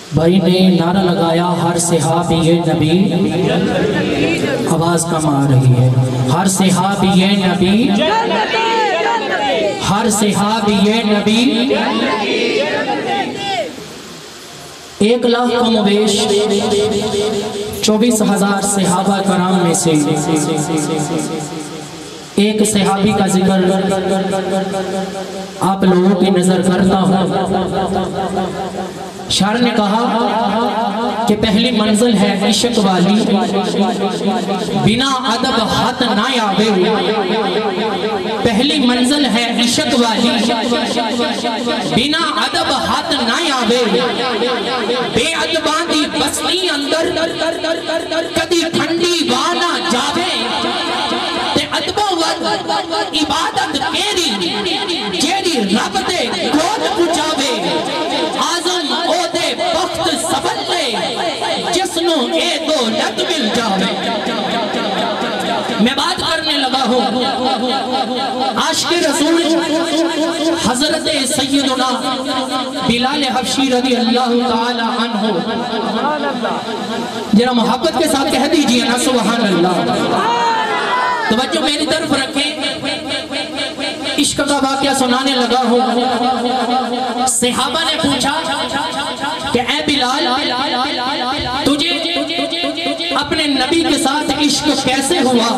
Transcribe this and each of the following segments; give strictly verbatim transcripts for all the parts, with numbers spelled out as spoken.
بھائی نے نعرہ لگایا ہر صحابی نبی، آواز کم آ رہی ہے، ہر صحابی نبی، ہر صحابی نبی، ایک لاکھ کم و بیش چوبیس ہزار صحابہ کرام میں سے ایک صحابی کا ذکر آپ لوگوں کی نظر کرتا ہوں۔ شاعر نے کہا کہ پہلی منزل ہے عشق والی، بنا ادب ہاتھ نہ آوے، پہلی منزل ہے عشق والی، بنا ادب ہاتھ نہ آوے، بے ادباں دی بستی اندر کدی ٹھنڈی وانا جاوے، تے ادبوں عبادت کیری جیری رب دے گود پچاوے، آزم او دے وقت سبل لے جسنو اے دولت مل جاوے۔ میں بات کرنے لگا ہوں عاشق رسول حضرت سیدنا بلال حبشی رضی اللہ تعالی عنہ، جرا محبت کے ساتھ کہہ دیجئے نا سبحان اللہ۔ توجہ میری طرف رکھیں، عشق کا واقعہ سنانے لگا ہوں۔ صحابہ نے پوچھا کہ اے بلال، تجھے اپنے نبی کے ساتھ عشق کیسے ہوا؟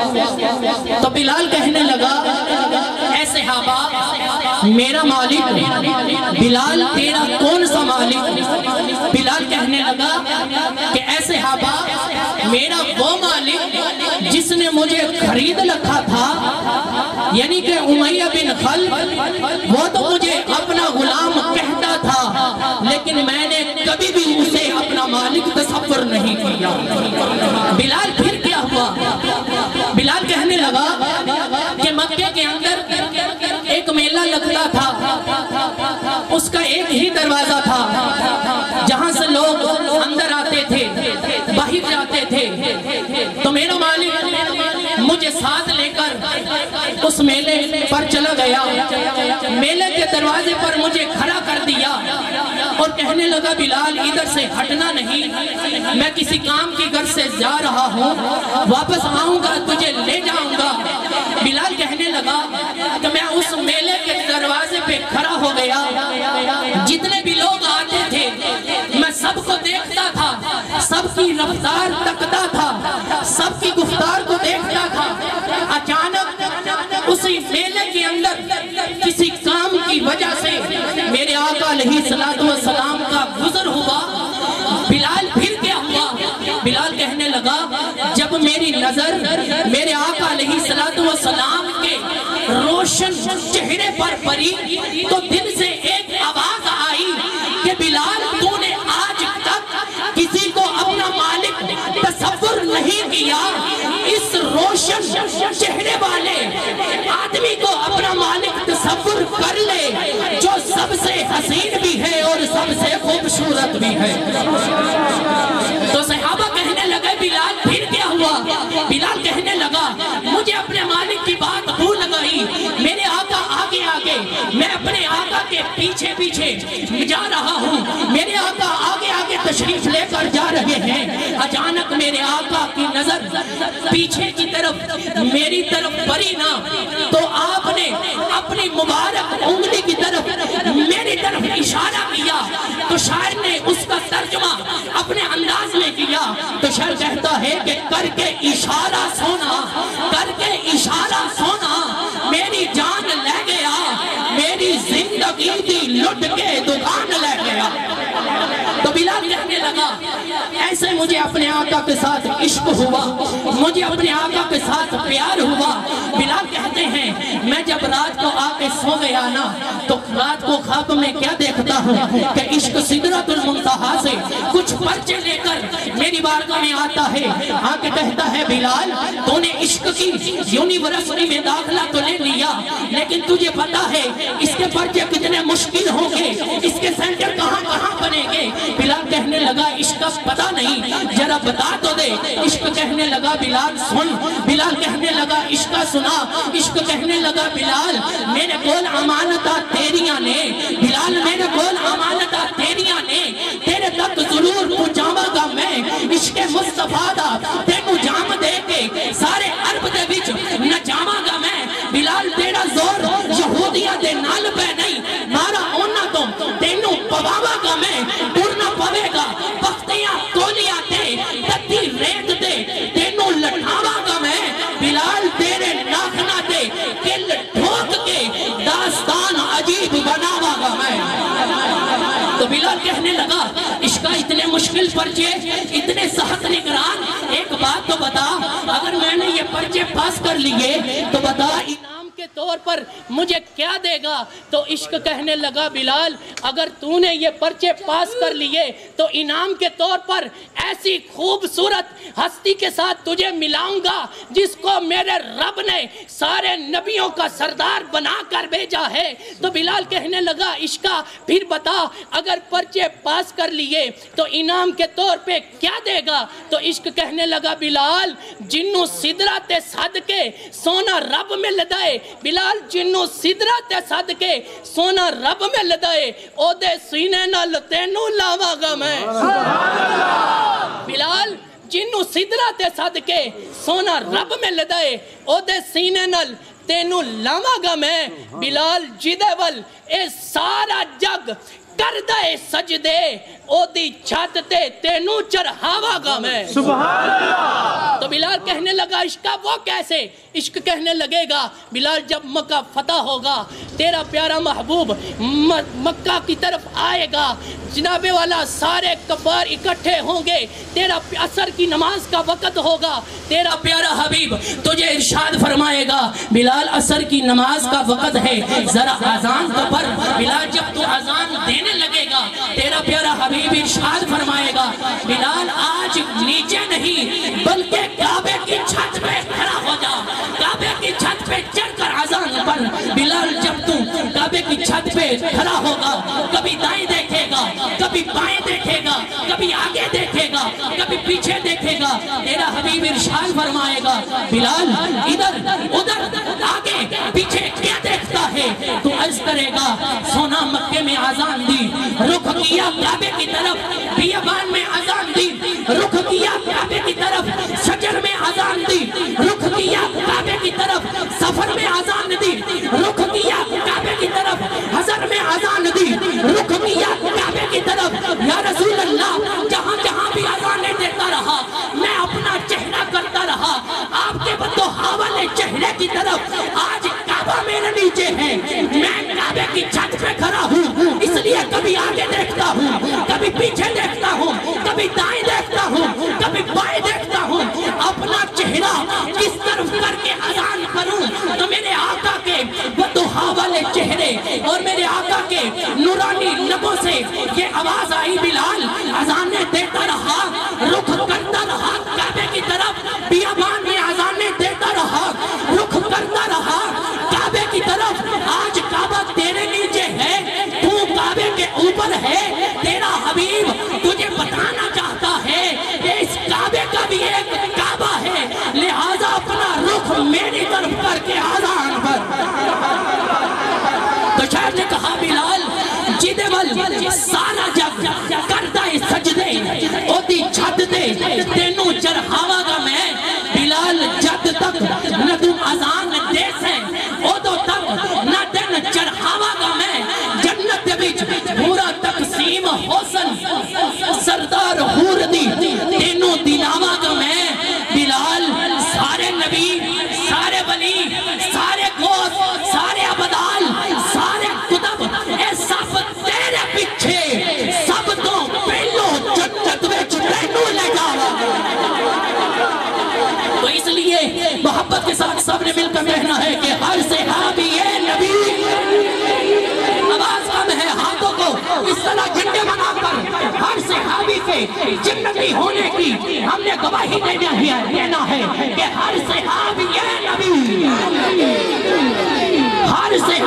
تو بلال کہنے لگا اے صحابہ، میرا مالک بلال تیرا کون سا مالک؟ بلال کہنے لگا کہ اے صحابہ، میرا وہ مالک جس نے مجھے خرید رکھا تھا، یعنی کہ امیہ بن خلف، وہ تو مجھے اپنا غلام کہتا تھا، لیکن میں نے کبھی بھی اسے اپنا مالک تصور نہیں کیا۔ بلال پھر کیا ہوا؟ بلال کہنے لگا کہ مکہ کے اندر ایک میلہ لگتا تھا، اس کا ایک ہی دروازہ تھا جہاں سے لوگ اندر آتے تھے باہر جاتے تھے، تو میرا مالک مجھے ساتھ لے کر اس میلے پر چلا گیا، میلے کے دروازے پر مجھے کھڑا کر دیا اور کہنے لگا بلال ادھر سے ہٹنا نہیں، میں کسی کام کی غرض سے جا رہا ہوں، واپس آؤں گا تجھے لے جاؤں گا۔ بلال کہنے لگا کہ میں اس میلے کے دروازے پہ کھڑا ہو گیا، جتنے بھی لوگ آتے تھے میں سب کو دیکھتا تھا، سب کی رفتار تکتا تھا، سب کی گفتار کو دیکھتا تھا۔ اچانک اسی میلے کے اندر کسی کام کی وجہ سے میرے آقا علیہ السلام کا گزر ہوا۔ بلال پھر کیا ہوا؟ بلال کہنے لگا جب میری نظر میرے آقا علیہ السلام کے روشن چہرے پر پڑی تو دل سے ایک آواز آئی کہ بلال تو نے آج تک کسی کو اپنا مالک تصور نہیں کیا، اس روشن چہرے والے آدمی کو اپنا مالک تصور کر لے جو سب سے حسین بھی ہے اور سب سے خوبصورت بھی ہے۔ تو صحابہ کہنے لگے بلال پھر کیا ہوا؟ بلال کہنے لگا مجھے اپنے مالک کی بات بھول گئی، میرے آقا آگے آگے، میں اپنے آقا کے پیچھے پیچھے جا رہا ہوں، میرے آقا آگے آگے تشریف لے کر جا رہے ہیں۔ اچانک میرے آقا کی نظر پیچھے کی طرف میری طرف پڑی نا، تو آپ نے اپنی مبارک انگلی کی طرف میری طرف اشارہ کیا، تو شاعر نے اس کا ترجمہ اپنے انداز میں کیا، تو شاعر کہتا ہے کہ کر کے اشارہ سونا، کر کے اشارہ سونا میری جان لے گیا، میری زندگی دی لٹ کے دکان لے گیا۔ تو بلال کہنے لگا ایسے مجھے اپنے آقا کے ساتھ عشق ہوا، مجھے اپنے آقا کے ساتھ پیار ہوا۔ بلال کہتے ہیں میں جب رات کو آ کے سو گیا نا تو رات کو خواب میں کیا دیکھتا ہوں کہ عشق سدرۃ المنتہا سے کچھ پرچے لے کر میری بارگاہ میں آتا ہے، آ کے کہتا ہے بلال تو نے عشق کی یونیورسٹی میں داخلہ تو لے لیا، لیکن تجھے پتا ہے اس کے پرچے کتنے مشکل ہوں گے، اس کے سینٹر کہاں کہاں بنے گے۔ بلال کہنے لگا عشق کا پتا نہیں، ذرا بتا تو دے۔ عشق کہنے لگا بلال سن، بلال کہنے لگا عشق سنا، عشق کہنے لگا بلال میرے کول امانتہ تیریاں نے، بلال میرے کول امانتہ تیریاں نے، تیرے تک عشق مصطفیٰ دا تینو جام دے کے سارے عرب دے وچ نہ جاواں گا میں بلال تیرا زور یہودیاں دے نال پہ نہیں مارا اونا تو تینو پواواں گا میں اڑنا پوے گا بختیاں کولیاں تے تتی ریت تے تینو لٹھاواں گا میں بلال تیرے ناخنا تے کل ٹھوک کے داستان عجیب بناواں گا میں۔ تو بلال کہنے لگا عشق اتنے مشکل پرچے اتنے سخت نگران ایک بات تو بتا اگر میں نے یہ پرچے پاس کر لیے تو بتا انعام کے طور پر مجھے کیا دے گا؟ تو عشق کہنے لگا بلال اگر تو نے یہ پرچے پاس کر لیے تو انعام کے طور پر ایسی خوبصورت ہستی کے ساتھ تجھے ملاؤں گا جس کو میرے رب نے سارے نبیوں کا سردار بنا کر بھیجا ہے۔ تو بلال کہنے لگا عشقہ پھر بتا اگر پرچے پاس کر لیے تو انعام کے طور پہ کیا دے گا؟ تو عشق کہنے لگا بلال جنو سدرہ تے صدقے سونا رب میں لدائے بلال جنو سدرہ تے صدقے سونا رب میں لدائے او دے سینے نہ لتینو لاوا گا میں۔ بلال جنو سدرہ تے صدقے سونا رب میں لدائے او دے سینے نہ تینو لاوا گا میں۔ بلال جدے ول اے سارا جگ کردے سجدے او دی چھت تے تینو چرہاوا گا میں۔ سبحان اللہ۔ تو بلال کہنے لگا عشقہ وہ کیسے؟ عشق کہنے لگے گا بلال جب مکہ فتح ہوگا تیرا پیارا محبوب مکہ کی طرف آئے گا جناب والا سارے کفار اکٹھے ہوں گے تیرا عصر کی نماز کا وقت ہوگا تیرا پیارا حبیب تجھے ارشاد فرمائے گا بلال عصر کی نماز کا وقت ہے ذرا اذان کا پر بلال جب تو اذان دینے لگے گا تیرا پیارا حبیب ارشاد فرمائے گا بلال آج نیچے نہیں بلکہ کعبے کی چھت پہ کھڑا ہو جا کعبے کی چھت پہ چڑھ کر اذان پر بلال جب تو کعبے کی چھت پہ کھڑا ہوگا کبھی دائیں دیکھے گا کبھی بائیں دیکھے گا کبھی آگے دیکھے گا کبھی پیچھے دیکھے گا تیرا حبیب ارشاد فرمائے گا بلال ادھر ادھر آگے پیچھے کیا دیکھتا ہے تو عرض کرے گا سونا مکے میں اذان دی رخ کیا کعبے کی طرف بیابان میں اذان دی رخ کیا کعبے کی طرف شجر میں اذان دی رخ کیا کعبے کی طرف سفر میں اذان دی رخ کیا کعبے کی طرف حضر میں اذان دی رخ کیا کعبے کی طرف یا رسول اللہ جہاں جہاں بھی اذانیں دیتا رہا میں اپنا چہرہ کرتا رہا آپ کے بدوہا والے چہرے کی طرف آج کعبہ میرے نیچے ہے میں کعبے کی چھت پہ کھڑا ہوں اس لیے کبھی آگے دیکھتا ہوں کبھی پیچھے دیکھتا ہوں کبھی دائیں دیکھتا ہوں کبھی بائیں دیکھتا ہوں اپنا چہرہ کس طرف کر کے اذان کروں تو میرے آقا کے بدوہا والے چہرے اور میرے آقا کے نورانی لبوں سے یہ آواز آئی بلال اذانیں دیتا رہا رخ کرتا رہا کعبے کی طرف بیابان میں اذانیں دیتا رہا رخ کرتا رہا کعبے کی طرف آج کعبہ تیرے نیچے ہے تو کعبے کے اوپر ہے تیرا حبیب تجھے بتانا چاہتا ہے کہ اس کعبے کا بھی ایک کعبہ ہے لہذا اپنا رخ میری طرف کر کے اذان پر تو شاید نے کہا بلال جدے ول سارا جگ کردہ سجدے او دی چھت دے تینوں چرہاوا گا میں بلال جد تک نہ تم اذان دے سے او دو تک نہ دن چرہاوا گا میں جنت بیچ پورا تقسیم حسن سردار حور دی تینوں دلاوا گا میں بلال سارے نبی سارے ولی سارے گوث سارے عبدال سارے کتب اے سب تیرے پچھے سب تو پہلو جنت بیچ تینوں لے جاوا تو اس لیے محبت کے ساتھ سب نے مل کر کہنا ہے کہ ہر صحابی اے نبی آواز کم ہے ہاتھوں کو اس طرح جھنڈے بنا کر ہر صحابی کے جنتی ہونے کی ہم نے گواہی دینا ہے کہ ہر صحابی اے نبی ہر صحابی